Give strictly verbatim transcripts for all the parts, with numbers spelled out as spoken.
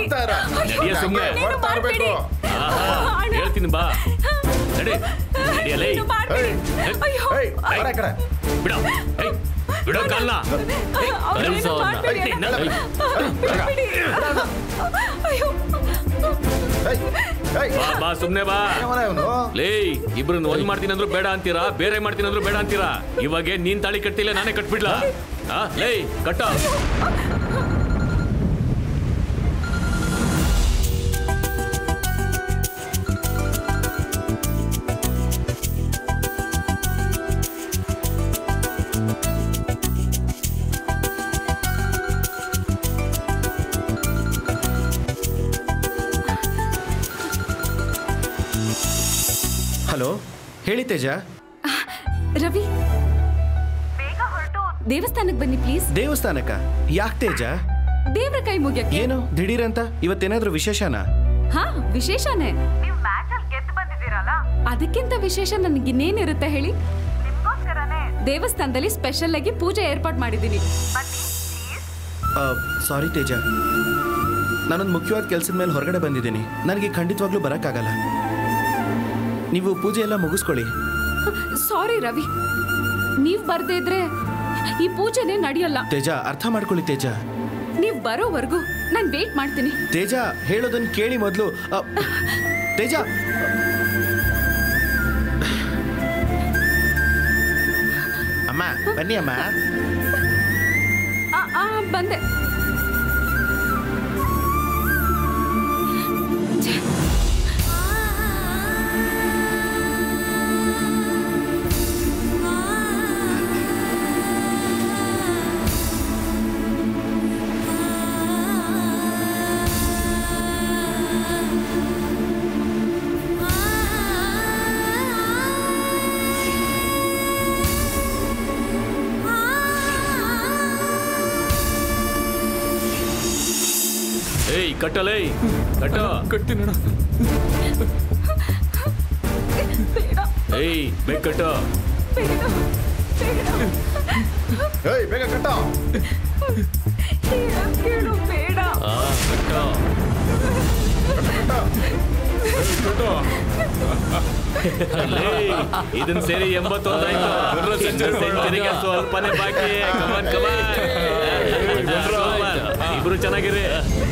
ಹೇಳ್ತೀನಿ ಬಾ ನಡಿ ನಡಿಯಲೇ ಬಿಡ ಬಿಡೋ ಕಾಲ್ನ ಬಾ ಸುಮ್ನೆ ಬಾ ಲೇ ಇಬ್ರನ್ನ ಒಂದ್ ಮಾಡ್ತೀನಿ ಅಂದ್ರು ಬೇಡ ಅಂತೀರಾ ಬೇರೆ ಮಾಡ್ತೀನಿ ಅಂದ್ರು ಬೇಡ ಅಂತೀರಾ ಇವಾಗ ನೀನ್ ತಾಳಿ ಕಟ್ಟಿಲ್ಲ ನಾನೇ ಕಟ್ಬಿಡ್ಲಾ ಲೇ ಕಟ್ಟ ಹಲೋ ಹೇಳಿ ತೇಜ. ರವಿ ಬೇಗ ಹೊರಟು ದೇವಸ್ಥಾನಕ್ಕೆ ಬನ್ನಿ ಪ್ಲೀಸ್. ದೇವಸ್ಥಾನಕ್ಕ ಯಾಕೆ ತೇಜ? ದೇವ್ರ ಕೈ ಮುಗಿಯಕ್ಕೆ. ಏನು ದಿಢೀರಂತ ಇವತ್ತೇನಾದ್ರೂ ವಿಶೇಷನಾ? ಹಾ ವಿಶೇಷನೇ. ನೀವು ಮ್ಯಾಚ್ ಅಲ್ಲಿ ಗೆದ್ದು ಬಂದಿದ್ದೀರಲ್ಲ ಅದಕ್ಕಿಂತ ವಿಶೇಷ ನನಗೆ ಇನ್ನೇನಿರುತ್ತೆ ಹೇಳಿ. ನಿಮ್ಗೋಸ್ಕರನೇ ದೇವಸ್ಥಾನದಲ್ಲಿ ಸ್ಪೆಷಲ್ ಆಗಿ ಪೂಜೆ ಏರ್ಪಾಡು ಮಾಡಿದ್ದೀನಿ. ಸಾರಿ ತೇಜ, ನಾನೊಂದು ಮುಖ್ಯವಾದ ಕೆಲಸದ ಮೇಲೆ ಹೊರಗಡೆ ಬಂದಿದ್ದೀನಿ. ನನಗೆ ಖಂಡಿತವಾಗ್ಲೂ ಬರೋಕ್ಕಾಗಲ್ಲ. ನೀವು ಪೂಜೆ ಎಲ್ಲ ಮುಗಿಸ್ಕೊಳ್ಳಿ. ಸಾರಿ ರವಿ, ನೀವ್ ಬರ್ದೇ ಇದ್ರೆ ಈ ಪೂಜೆನೇ ನಡೆಯಲ್ಲ. ತೇಜ ಅರ್ಥ ಮಾಡ್ಕೊಳ್ಳಿ ತೇಜ. ನೀವ್ ಬರೋವರೆಗೂ ನಾನು ವೇಟ್ ಮಾಡ್ತೀನಿ. ತೇಜ ಹೇಳೋದನ್ನ ಕೇಳಿ ಮೊದಲು. ತೇಜ ಅಮ್ಮ ಬನ್ನಿ ಅಮ್ಮ. ಬಂದೆ. ಕಟ್ಟಲೇ ಕಟ್ಟ ಕಟ್ತೀನಿ ಏಯ್ ಬೇಗ ಕಟ್ಟ ಬೇಗ ಕಟ್ಟ ಬೇಡ ಇದನ್ ಸೇರಿ ಎಂಬತ್ತೊಂದಾಯ್ತು. ಸೆಂಚುರಿಗೆ ಸ್ವಲ್ಪನೇ ಬಾಕಿ. ಕಮಾನ್ ಕಮಾನ್ ಇಬ್ರು ಚೆನ್ನಾಗಿರಿ.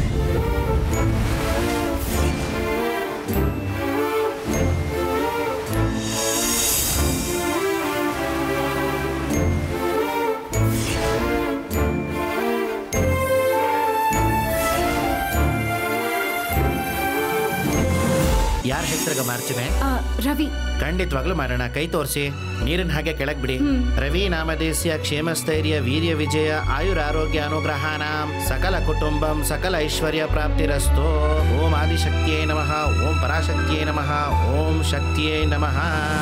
ಯಾರ ಹೆಸರಾಗ ಮಾರ್ಚಿವೆ? ರವಿ. ಖಂಡಿತವಾಗ್ಲೂ ಮಾರೋಣ. ಕೈ ತೋರಿಸಿ. ನೀರಿನ ಹಾಗೆ ಕೆಳಗ್ ಬಿಡಿ. ರವಿ ನಾಮದೇಸ್ಯ ಕ್ಷೇಮಸ್ಥೈರ್ಯ ವೀರ್ಯ ವಿಜಯ ಆಯುರ ಆರೋಗ್ಯ ಅನುಗ್ರಹಾನಾಂ ಸಕಲ ಕುಟುಂಬಂ ಸಕಲ ಐಶ್ವರ್ಯ ಪ್ರಾಪ್ತಿರಸ್ತು. ಓಂ ಆದಿಶಕ್ತಿಯೇ ನಮಃ. ಓಂ ಪರಾಶಕ್ತಿಯೇ ನಮಃ. ಓಂ ಶಕ್ತಿಯೇ ನಮಃ.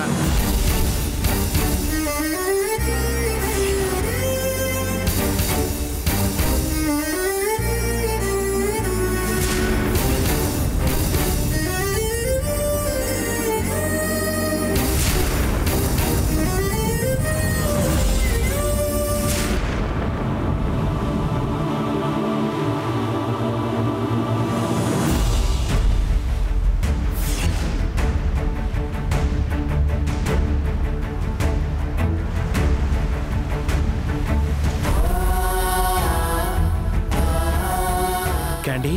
ಕ್ಯಾಂಡಿ,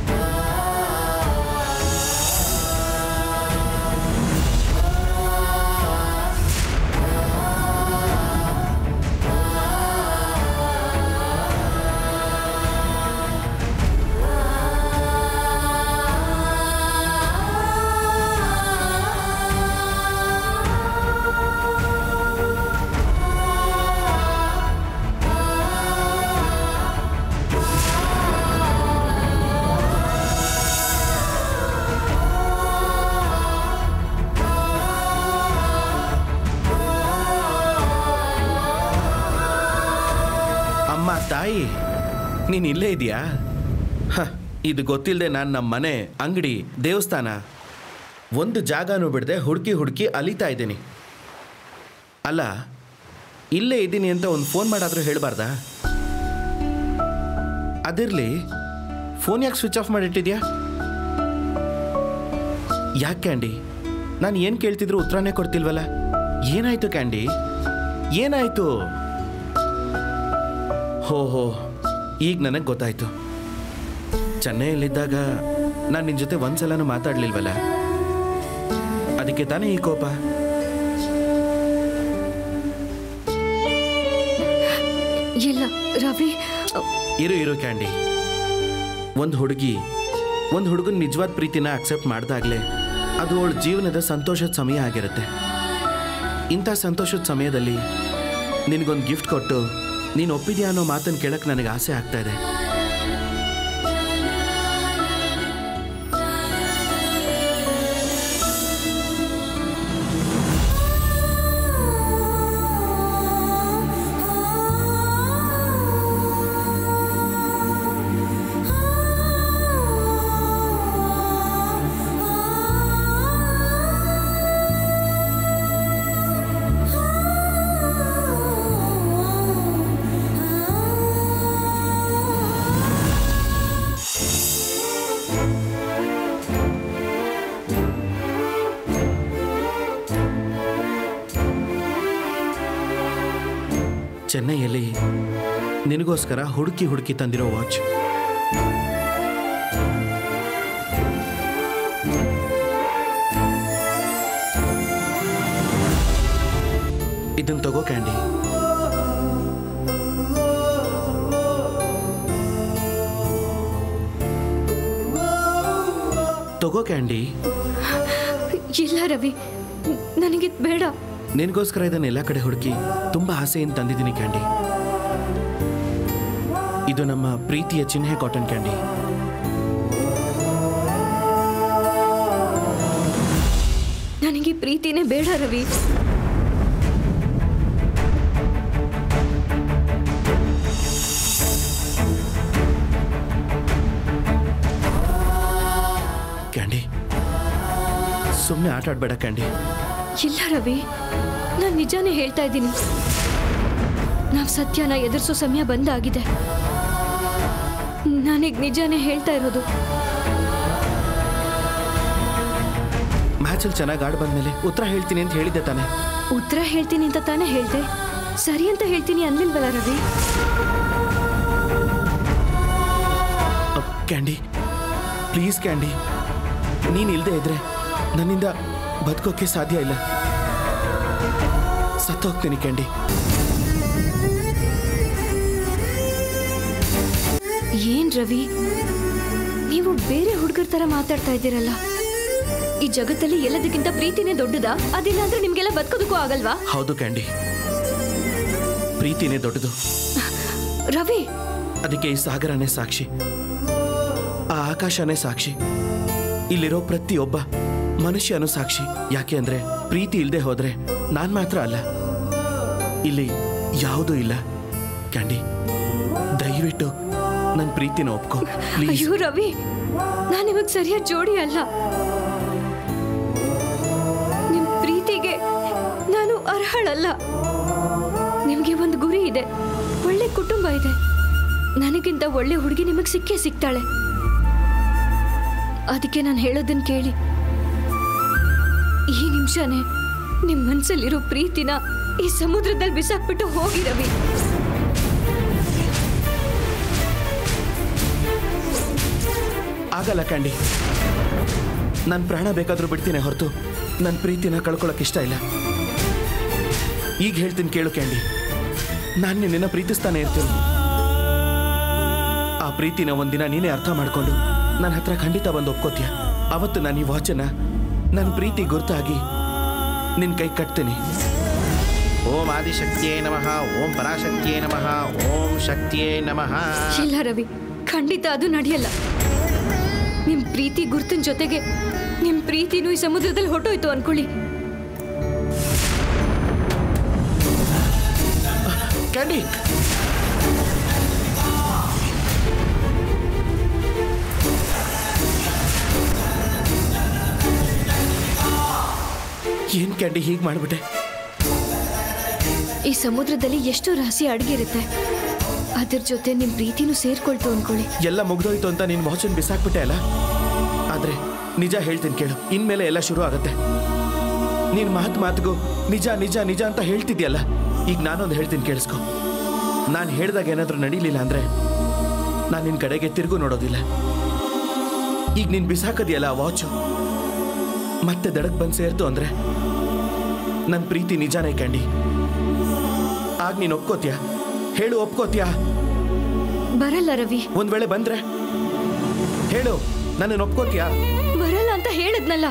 ತಾಯಿ ನೀನ್ ಇಲ್ಲೇ ಇದೆಯಾ? ಇದು ಗೊತ್ತಿಲ್ಲದೆ ನಾನು ನಮ್ಮ ಮನೆ, ಅಂಗಡಿ, ದೇವಸ್ಥಾನ ಒಂದು ಜಾಗನೂ ಬಿಡದೆ ಹುಡುಕಿ ಹುಡುಕಿ ಅಲಿತಾ ಇದ್ದೀನಿ. ಅಲ್ಲ, ಇಲ್ಲೇ ಇದ್ದೀನಿ ಅಂತ ಒಂದು ಫೋನ್ ಮಾಡಾದರೂ ಹೇಳಬಾರ್ದಾ? ಅದಿರಲಿ, ಫೋನ್ ಯಾಕೆ ಸ್ವಿಚ್ ಆಫ್ ಮಾಡಿಟ್ಟಿದ್ಯಾ? ಯಾಕೆ ಕ್ಯಾಂಡಿ, ನಾನು ಏನು ಕೇಳ್ತಿದ್ರು ಉತ್ತರನೇ ಕೊಡ್ತಿಲ್ವಲ್ಲ? ಏನಾಯ್ತು ಕ್ಯಾಂಡಿ, ಏನಾಯ್ತು? ಹೋ ಹೋ ಈಗ ನನಗೆ ಗೊತ್ತಾಯ್ತು. ಚೆನ್ನೈಯಲ್ಲಿದ್ದಾಗ ನಾನು ನಿನ್ನ ಜೊತೆ ಒಂದ್ಸಲನೂ ಮಾತಾಡ್ಲಿಲ್ವಲ್ಲ, ಅದಕ್ಕೆ ತಾನೇ ಈ ಕೋಪ. ಇಲ್ಲ ರವಿ. ಇರು ಇರು ಕ್ಯಾಂಡಿ, ಒಂದು ಹುಡುಗಿ ಒಂದು ಹುಡುಗನ ನಿಜವಾದ ಪ್ರೀತಿನ ಅಕ್ಸೆಪ್ಟ್ ಮಾಡ್ದಾಗ್ಲೇ ಅದು ಅವಳ ಜೀವನದ ಸಂತೋಷದ ಸಮಯ ಆಗಿರುತ್ತೆ. ಇಂಥ ಸಂತೋಷದ ಸಮಯದಲ್ಲಿ ನಿನಗೊಂದು ಗಿಫ್ಟ್ ಕೊಟ್ಟು ನೀನು ಒಪ್ಪಿದ್ಯಾ ಅನ್ನೋ ಮಾತನ್ನು ಕೇಳಕ್ಕೆ ನನಗೆ ಆಸೆ ಆಗ್ತಾ ಇದೆ. ಚೆನ್ನೈಯಲ್ಲಿ ನಿನಗೋಸ್ಕರ ಹುಡುಕಿ ಹುಡುಕಿ ತಂದಿರೋ ವಾಚ್. ಇದನ್ನ ತಗೋ ಕ್ಯಾಂಡಿ. ತಗೋ ಕ್ಯಾಂಡಿ. ಇಲ್ಲ ರವಿ, ನನಗಿದ್ ಬೇಡ. ನಿನಗೋಸ್ಕರ ಇದನ್ನ ಎಲ್ಲ ಕಡೆ ಹುಡುಕಿ ತುಂಬಾ ಆಸೆಯಿಂದ ತಂದಿದ್ದೀನಿ ಕ್ಯಾಂಡಿ. ಇದು ನಮ್ಮ ಪ್ರೀತಿಯ ಚಿಹ್ನೆ ಕಾಟನ್ ಕ್ಯಾಂಡಿ. ನನಗೆ ಪ್ರೀತಿನೇ ಬೇಡ ರವಿ. ಕ್ಯಾಂಡಿ, ಸುಮ್ಮನೆ ಆಟ ಆಡ್ಬೇಡ ಕ್ಯಾಂಡಿ. ಇಲ್ಲ ರವಿ, ನಾನು ನಿಜಾನೇ ಹೇಳ್ತಾ ಇದ್ದೀನಿ. ನಾವು ಸತ್ಯನ ಎದುರಿಸೋ ಸಮಯ ಬಂದಾಗಿದೆ. ನಾನೀಗ ನಿಜಾನೇ ಹೇಳ್ತಾ ಇರೋದು. ಮ್ಯಾಚಲ್ಲಿ ಚೆನ್ನಾಗಿ ಆಡ್ ಬಂದ್ಮೇಲೆ ಉತ್ತರ ಹೇಳ್ತೀನಿ ಅಂತ ಹೇಳಿದ್ದೆ ತಾನೆ? ಉತ್ತರ ಹೇಳ್ತೀನಿ ಅಂತ ತಾನೇ ಹೇಳ್ದೆ. ಸರಿ ಅಂತ ಹೇಳ್ತೀನಿ ಅನ್ಲಿಲ್ವಲ್ಲ ರವಿ? ಕ್ಯಾಂಡಿ ಪ್ಲೀಸ್ ಕ್ಯಾಂಡಿ, ನೀನು ಇಲ್ಲದೆ ಇದ್ರೆ ನನ್ನಿಂದ ಬದುಕೋಕೆ ಸಾಧ್ಯ ಇಲ್ಲ. ಸತ್ತೋಗ್ತೀನಿ ಕ್ಯಾಂಡಿ. ಏನ್ ರವಿ, ನೀವು ಬೇರೆ ಹುಡುಗರ ತರ ಮಾತಾಡ್ತಾ ಇದ್ದೀರಲ್ಲ. ಈ ಜಗತ್ತಲ್ಲಿ ಎಲ್ಲದಕ್ಕಿಂತ ಪ್ರೀತಿನೇ ದೊಡ್ಡದಾ? ಅದಿಲ್ಲ ಅಂದ್ರೆ ನಿಮ್ಗೆಲ್ಲ ಬದುಕೋದಕ್ಕೂ ಆಗಲ್ವಾ? ಹೌದು ಕ್ಯಾಂಡಿ, ಪ್ರೀತಿನೇ ದೊಡ್ಡದು. ರವಿ, ಅದಕ್ಕೆ ಈ ಸಾಗರನೇ ಸಾಕ್ಷಿ, ಆ ಆಕಾಶನೇ ಸಾಕ್ಷಿ, ಇಲ್ಲಿರೋ ಪ್ರತಿಯೊಬ್ಬ ಮನುಷ್ಯನೂ ಸಾಕ್ಷಿ. ಯಾಕೆ ಅಂದ್ರೆ ಪ್ರೀತಿ ಇಲ್ಲದೆ ಹೋದ್ರೆ ನಾನ್ ಮಾತ್ರ ಅಲ್ಲ, ಇಲ್ಲಿ ಯಾವುದೂ ಇಲ್ಲ. ಕ್ಯಾಂಡಿ, ದಯವಿಟ್ಟು ನನ್ನ ಪ್ರೀತಿನ ಒಪ್ಕೋ ಪ್ಲೀಸ್. ಅಯ್ಯೋ ರವಿ, ನಾನು ನಿಮಗ್ ಸರಿಯಾದ ಜೋಡಿ ಅಲ್ಲ. ನಿಮ್ ಪ್ರೀತಿಗೆ ನಾನು ಅರ್ಹಳಲ್ಲ. ನಿಮ್ಗೆ ಒಂದು ಗುರಿ ಇದೆ, ಒಳ್ಳೆ ಕುಟುಂಬ ಇದೆ. ನನಗಿಂತ ಒಳ್ಳೆ ಹುಡುಗಿ ನಿಮಗ್ ಸಿಕ್ಕೇ ಸಿಗ್ತಾಳೆ. ಅದಕ್ಕೆ ನಾನು ಹೇಳೋದನ್ನ ಕೇಳಿ. ಈ ನಿಮಿಷನೇ ನಿಮ್ ಮನ್ಸಲ್ಲಿರೋ ಪ್ರೀತಿನ ಈ ಸಮುದ್ರದಲ್ಲಿ ಬಿಸಾಕ್ಬಿಟ್ಟು ಹೋಗಿ ರವಿ. ಆಗಲ್ಲ ಕ್ಯಾಂಡಿ, ನನ್ನ ಪ್ರಾಣ ಬೇಕಾದ್ರೂ ಬಿಡ್ತೀನಿ ಹೊರತು ನನ್ನ ಪ್ರೀತಿನ ಕಳ್ಕೊಳ್ಳೋಕೆ ಇಷ್ಟ ಇಲ್ಲ. ಈಗ ಹೇಳ್ತೀನಿ ಕೇಳು ಕ್ಯಾಂಡಿ, ನಾನು ನಿನ್ನ ಪ್ರೀತಿಸ್ತಾನೆ ಇರ್ತೀನಿ. ಆ ಪ್ರೀತಿನ ಒಂದಿನ ನೀನೇ ಅರ್ಥ ಮಾಡ್ಕೊಂಡು ನನ್ನ ಹತ್ರ ಖಂಡಿತ ಬಂದು ಒಪ್ಕೋತೀಯ. ಅವತ್ತು ನಾನು ಈ ವಾಚನ್ನ ನನ್ನ ಪ್ರೀತಿ ಗುರ್ತಾಗಿ ನಿನ್ನ ಕೈ ಕಟ್ತೀನಿ. ಓಂ ಆದಿಶಕ್ತಿಯೇ ನಮಃ, ಓಂ ಪರಾಶಕ್ತಿಯೇ ನಮಃ, ಓಂ ಶಕ್ತಿಯೇ ನಮಃ. ಇಲ್ಲ ರವಿ, ಖಂಡಿತ ಅದು ನಡೆಯಲ್ಲ. ನಿಮ್ ಪ್ರೀತಿ ಗುರ್ತಿನ ಜೊತೆಗೆ ನಿಮ್ ಪ್ರೀತಿನೂ ಈ ಸಮುದ್ರದಲ್ಲಿ ಹೊಟ್ಟೋಯ್ತು ಅನ್ಕೊಳ್ಳಿ. ಕ್ಯಾಂಡಿ, ಏನ್ ಕ್ಯಾಂಡಿ ಹೀಗೆ ಮಾಡ್ಬಿಟ್ಟೆ? ಈ ಸಮುದ್ರದಲ್ಲಿ ಎಷ್ಟು ರಹಸ್ಯ ಅಡಗಿರುತ್ತೆ. ಅದ್ರ ಜೊತೆ ನಿಮ್ ಪ್ರೀತಿನೂ ಸೇರ್ಕೊಳ್ತು ಅನ್ಕೊಳ್ಳಿ. ಎಲ್ಲ ಮುಗ್ದೋಯ್ತು ಅಂತ ನೀನ್ ವಾಚನ್ ಬಿಸಾಕ್ಬಿಟ್ಟೆ ಅಲ್ಲ. ಆದ್ರೆ ನಿಜ ಹೇಳ್ತೀನಿ ಕೇಳು, ಇನ್ಮೇಲೆ ಎಲ್ಲ ಶುರು ಆಗತ್ತೆ. ನೀನ್ ಮಾತು ಮಾತಿಗೂ ನಿಜ ನಿಜ ನಿಜ ಅಂತ ಹೇಳ್ತಿದ್ಯಲ್ಲ, ಈಗ ನಾನೊಂದು ಹೇಳ್ತೀನಿ ಕೇಳಿಸ್ಕೊ. ನಾನು ಹೇಳ್ದಾಗ ಏನಾದ್ರೂ ನಡೀಲಿಲ್ಲ ಅಂದ್ರೆ ನಾನು ನಿನ್ ಕಡೆಗೆ ತಿರುಗು ನೋಡೋದಿಲ್ಲ. ಈಗ ನೀನ್ ಬಿಸಾಕದಿಯಲ್ಲ ಆ ವಾಚು, ಮತ್ತೆ ದಡಕ್ ಬಂದು ಸೇರ್ತು ಅಂದ್ರೆ ನನ್ನ ಪ್ರೀತಿ ನಿಜಾನೇ ಕಂಡಿ. ಆಗ ನೀನು ಒಪ್ಕೋತೀಯಾ? ಹೇಳು, ಒಪ್ಕೋತೀಯಾ? ಬರಲ್ಲ ರವಿ. ಒಂದ್ ವೇಳೆ ಬಂದ್ರೆ ಹೇಳು, ನನ್ನನ್ನು ಒಪ್ಕೋತೀಯಾ? ಬರಲ್ಲ ಅಂತ ಹೇಳಿದ್ನಲ್ಲ.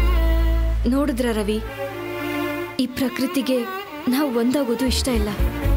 ನೋಡಿದ್ರ ರವಿ, ಈ ಪ್ರಕೃತಿಗೆ ನಾವು ಒಂದಾಗೋದು ಇಷ್ಟ ಇಲ್ಲ.